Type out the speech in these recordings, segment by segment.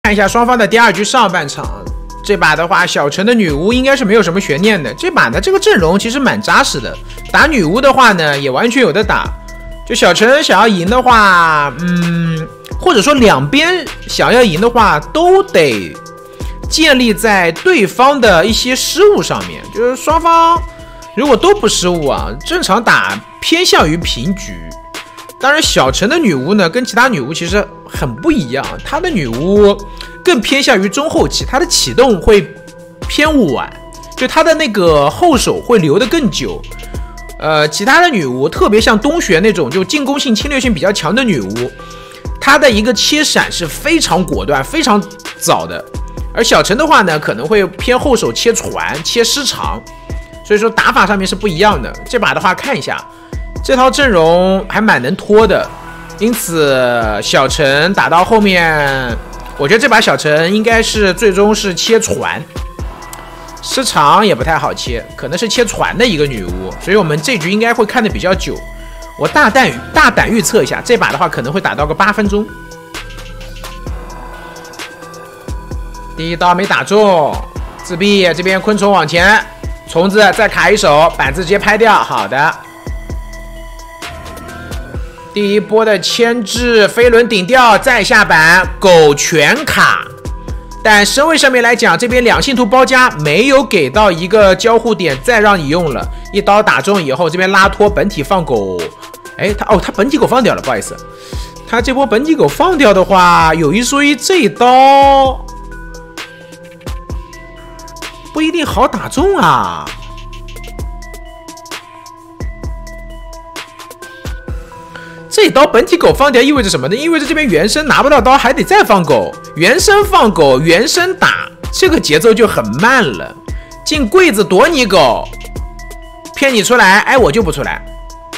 看一下双方的第2局上半场，这把的话，小陈的女巫应该是没有什么悬念的。这把呢，这个阵容其实蛮扎实的，打女巫的话呢，也完全有的打。就小陈想要赢的话，或者说两边想要赢的话，都得建立在对方的一些失误上面。就是双方如果都不失误啊，正常打偏向于平局。当然，小陈的女巫呢，跟其他女巫其实很不一样，她的女巫更偏向于中后期，她的启动会偏晚，就她的那个后手会留得更久。其他的女巫，特别像东玄那种就进攻性、侵略性比较强的女巫，她的一个切闪是非常果断、非常早的。而小陈的话呢，可能会偏后手切传、切失常，所以说打法上面是不一样的。这把的话，看一下。这套阵容还蛮能拖的，因此小陈打到后面，我觉得这把小陈应该是最终是切传，失常也不太好切，可能是切传的一个女巫，所以我们这局应该会看的比较久。我大胆预测一下，这把的话可能会打到个8分钟。第一刀没打中，自闭，这边昆虫往前，虫子再卡一手，板子直接拍掉，好的。第一波的牵制，飞轮顶掉，再下板，狗全卡。但身位上面来讲，这边两信徒包夹没有给到一个交互点，再让你用了，一刀打中以后，这边拉脱本体放狗。哎，他本体狗放掉了，不好意思，他这波本体狗放掉的话，有一说一，这一刀不一定好打中啊。这刀本体狗放掉意味着什么呢？意味着这边原生拿不到刀，还得再放狗，原生放狗，原生打，这个节奏就很慢了。进柜子躲你狗，骗你出来，哎，我就不出来，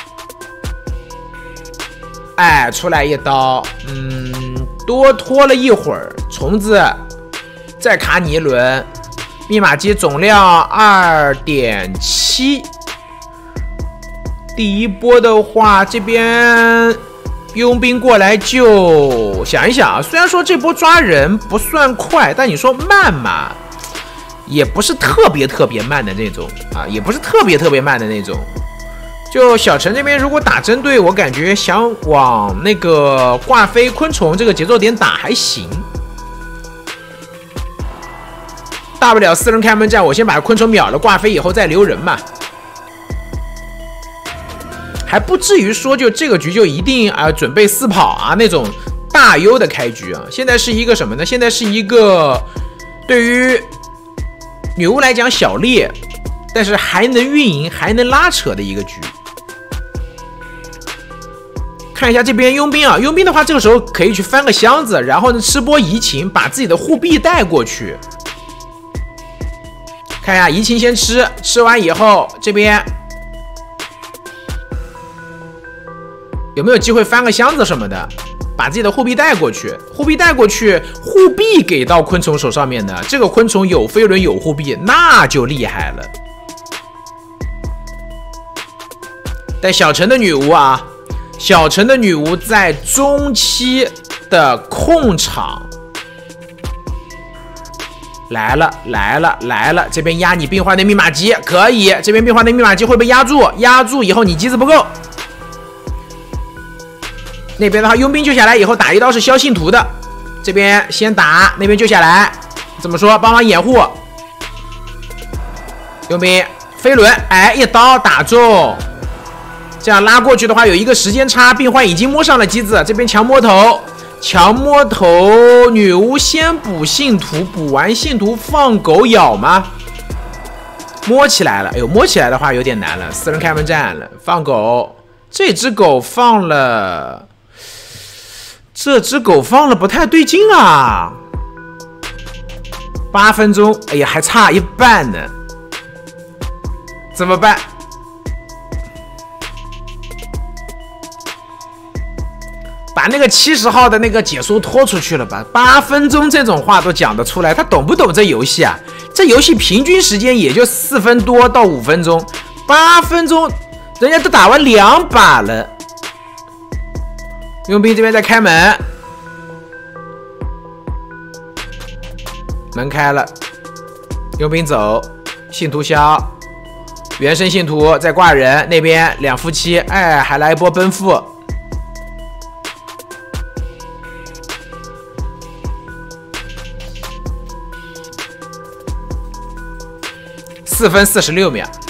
哎，出来一刀，多拖了一会儿，虫子再卡你一轮，密码机总量 2.7。第一波的话，这边佣兵过来救，想一想啊，虽然说这波抓人不算快，但你说慢嘛，也不是特别慢的那种啊，也不是特别慢的那种。就小陈这边如果打针对，我感觉想往那个挂飞昆虫这个节奏点打还行，大不了4人开门战，我先把昆虫秒了，挂飞以后再留人嘛。还不至于说就这个局就一定准备4跑啊那种大优的开局啊。现在是一个什么呢？现在是一个对于女巫来讲小劣，但是还能运营还能拉扯的一个局。看一下这边佣兵啊，佣兵的话这个时候可以去翻个箱子，然后呢吃波移情，把自己的护臂带过去。看一下移情先吃，吃完以后这边有没有机会翻个箱子什么的，把自己的护臂带过去，护臂带过去，护臂给到昆虫手上面的，这个昆虫有飞轮有护臂，那就厉害了。但小陈的女巫啊，小陈的女巫在中期的控场来了，这边压你病患的密码机可以，这边病患的密码机会被压住，压住以后你机子不够。那边的话，佣兵救下来以后打一刀是消信徒的，这边先打，那边救下来，怎么说？帮忙掩护。佣兵飞轮，哎，一刀打中，这样拉过去的话有一个时间差，病患已经摸上了机子，这边强摸头，强摸头，女巫先补信徒，补完信徒放狗咬吗？摸起来了，哎呦，摸起来的话有点难了，4人开门战了，放狗，这只狗放了。这只狗放了不太对劲啊！8分钟，哎呀，还差一半呢，怎么办？把那个70号的那个解说拖出去了吧？8分钟这种话都讲得出来，他懂不懂这游戏啊？这游戏平均时间也就4分多到5分钟，8分钟，人家都打完2把了。佣兵这边在开门， 门开了，佣兵走，信徒消，原生信徒在挂人，那边两夫妻，哎，还来一波奔赴。4分46秒。